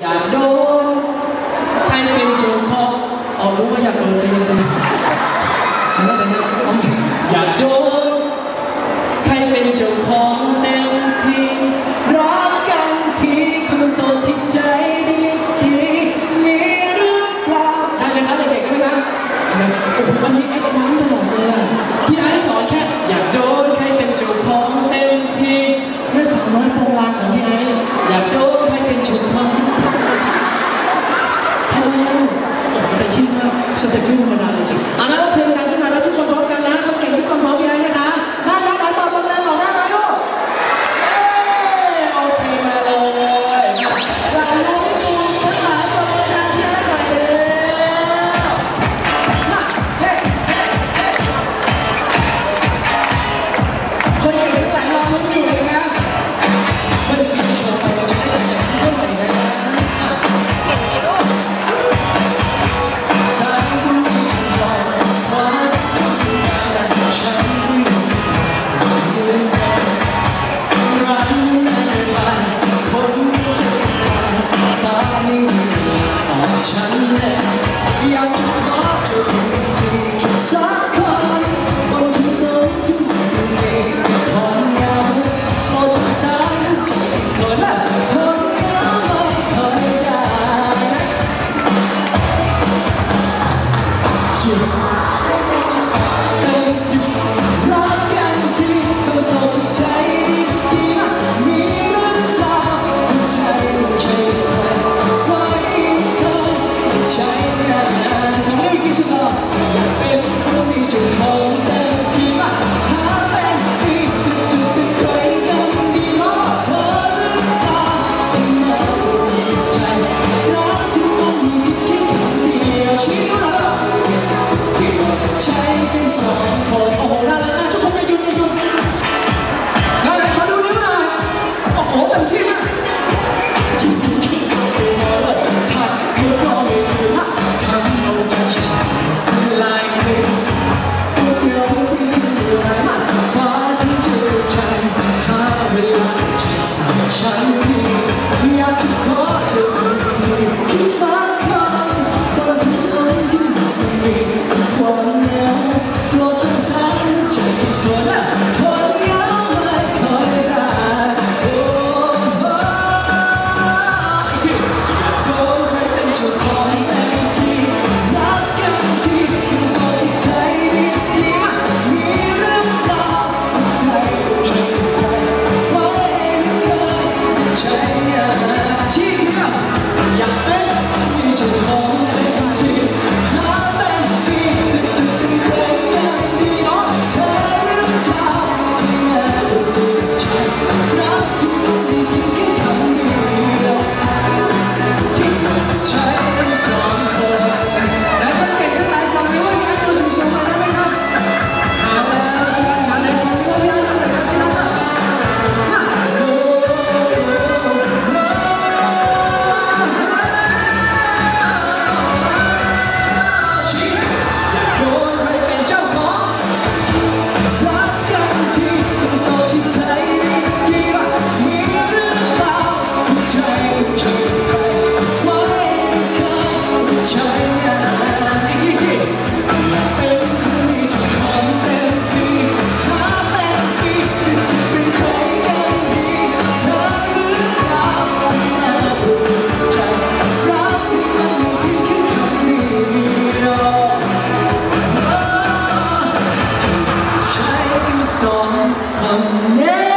อยากโดนใครเป็นเจ้าของเอารู้ว่าอยากโดนใจเย็นๆแล้วเป็นอยากโดนใครเป็นเจ้าของแนวที่รักกันที่คนโสดที่ใจดีมีหรือเปล่าได้ไหมครับเด็กๆได้ไหมครับโอ้โหวันนี้ไอ้น้ำตลอดเลยพี่ไอ้สอนแค่อยากโดนใครเป็นเจ้าของเต็มที่ไม่สาวน้อยโปรงลางของพี่ไอ้อยากโดนใครเป็นเจ้าของแต่ชื่อว่าสเต็ปไม่ธรรมดาจริงๆแล้วเพลงดังขึ้นมาแล้วทุกคนพร้อมกันแล้วเขาเก่งทุกคนพร้อมยังนะคะได้ไหมตอบแรงบอกได้ไหมลูกโอเคมาเลยเราดูทั้งหลายตัวดังที่ให้หน่อยเร็วมาเฮ้คนเก่งทั้งหลายรอลุ้นอยู่นะมันจะมีโชว์ไปเราจะได้แต่งเพิ่มมาอีกนะฉันเนี่ยอยากจะขอเธอสักคนบนถนนที่มีคนเหงาเราจะตั้งใจคนละคนเหงาคนเดียวรักกันที่เขาสนใจดีมีเรื่องราวใจใช่ใช่ทำให้วิธีสุดหล่ออยากเป็นคนที่จะมองเต็มที่มาหาเป็นที่จะเป็นใครกันดีมากเธอหรือเปล่าไม่ใจรักที่มันมีแค่คนเดียวชี้เราที่เราจะใช้เป็นสองคนโอ้โหน่ารักทุกคนอย่าหยุดน่ารักขอดูนิ้วหน่อยโอ้โหเต็มที่มากฉันอยากจะขอเธอที่สักคนบนถนนที่มีความเหงาโปรดช่วยฉันใจที่คนละคนเหงาไม่ค่อยได้โอ้โหอยากโดนใครเป็นเจ้าของเต็มที่รักกันที่คือโสดที่ใจดีมีเรื่องราวใจใช่ใครใช่ที่เราอยากเป็นมีเจ้าของเต็มที่หาเป็นที่จะเป็นใครกันดีเนาะเธอหรือเปล่าแม่ใช่รักที่มันมีเพียงแค่คำเดียวที่เราจะใช้เป็นสองคนและคนเก่งทั้งหลายสองนิ้วให้กันดูสูงๆมาได้ไหมครับเอาแล้วทุกท่านชาในสองนิ้วให้กันดูนะครับที่รักสองคำนี้